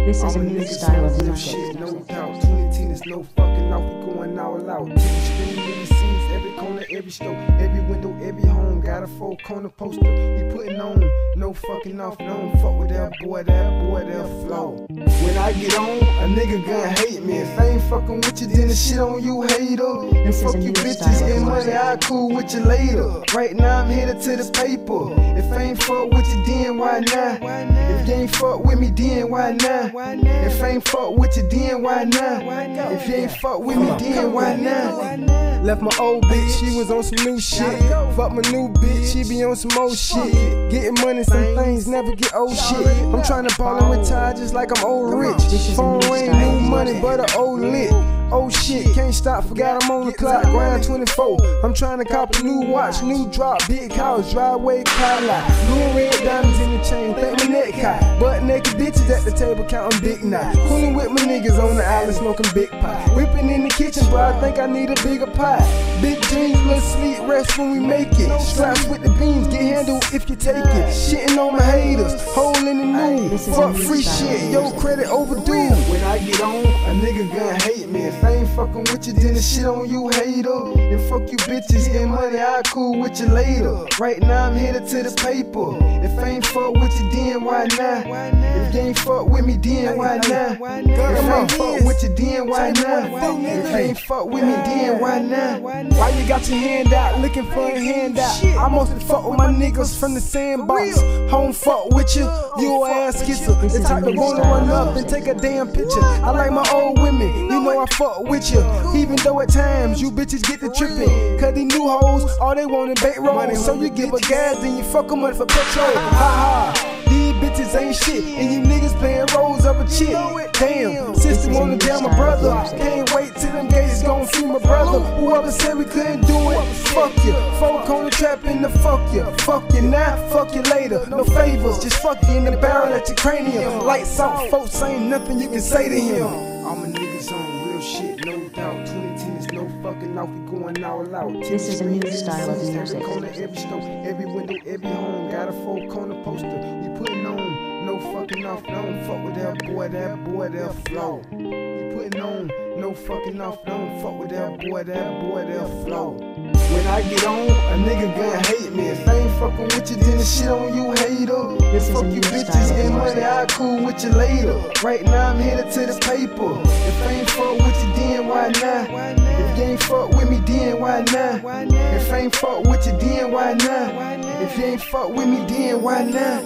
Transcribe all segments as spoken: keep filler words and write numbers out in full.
This is a new style of music. Shit, no doubt. twenty ten is no fucking off. We going all out. Spinning every scenes, every corner, every store, every window, every home. Got a four corner poster. We putting on, no fucking off. No fuck with that boy, that boy, that flow. When I get on, a nigga gonna hate me. If I ain't fucking with you, then the shit on you, hater. And fuck you bitches, get money, I cool with you later. Right now I'm headed to the paper. If I ain't fuck with you, then why not? If you ain't fuck with me, then why not? If I ain't fuck with you, then why not? If you ain't fuck with me, then why not? Left my old bitch, she was on some new shit. Fuck my new bitch, she be on some old shit. Getting money, some things never get old shit. I'm trying to ball and retire just like I'm old rich. Phone ring, new money, but a old lit. Oh shit, can't stop, forgot I'm on the clock, grind twenty-four. I'm trying to cop a new watch, new drop, big house, driveway, car lot. Blue and red diamonds in the chain, think my neck high. Butt naked bitches at the table counting big knife. Cooling with my niggas on the island smoking big pie. Whipping in the kitchen, bro, I think I need a bigger pie. Big dreams, little sleep, rest when we make it. Straps with the beams, get handled if you take it. Shitting on my haters, hole in the new. Fuck free shit, yo credit overdue. When I get on, a nigga gonna hate me. If I ain't fucking with you, then the shit on you, hater. And fuck you bitches, get money, I cool with you later. Right now I'm headed to the paper. If I ain't fuck with you, then why not? If you ain't fuck with me, then why not? If I ain't fuck with you, then why not? If you ain't fuck with me, then why not? Why you got your hand out, looking for a handout? I mostly fuck with my niggas from the sandbox. Home fuck with you, you a ass kisser. The type that wanna run up and take a damn picture. I like my old women, you know I fuck with you. Even though at times you bitches get the tripping. Cause these new hoes, all they want is bait rolls. So you give a gas, then you fuck them up for petrol. Ha ha. These bitches ain't shit, and you niggas playing roles of a chick. Damn, sister wanna down my brother. Can't wait till them gates gon' free my brother. Whoever said we couldn't do it, fuck you. Folk on the trap in the fuck you. Fuck you now, fuck you later. No favors, just fuck you in the barrel at your cranium. Lights out, folks ain't nothing you can say to him. All my niggas on real shit, no doubt. twenty ten is no fucking off, we going all out. This is a new style of music. Every corner, every store, every window, every home. Got a four corner poster, we putting on, no fucking off. Don't fuck with that boy, that boy, that flow. We putting on, no fucking off. Don't fuck with that boy, that boy, that flow. When I get on, a nigga gonna hate me. If I ain't fucking with you, then the shit on you, hater. This is fuck a you new bitches, style get of money, music. I cool with you later. Right now I'm headed to the paper. If I ain't fuck with you, then why not? If you ain't fuck with me, then why not? If I ain't fuck with you, then why not? If you ain't fuck with me, then why not?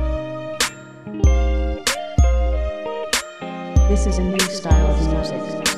This is a new style of music.